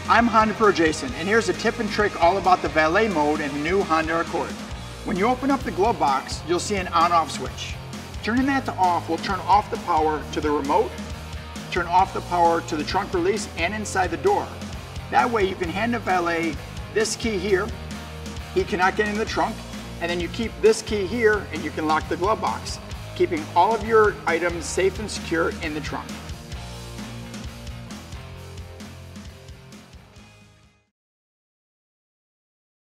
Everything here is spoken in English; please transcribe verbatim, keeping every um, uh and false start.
I'm Honda Pro Jason, and here's a tip and trick all about the Valet Mode in the new Honda Accord. When you open up the glove box, you'll see an on-off switch. Turning that to off will turn off the power to the remote, turn off the power to the trunk release and inside the door. That way you can hand the valet this key here, he cannot get in the trunk, and then you keep this key here and you can lock the glove box, keeping all of your items safe and secure in the trunk.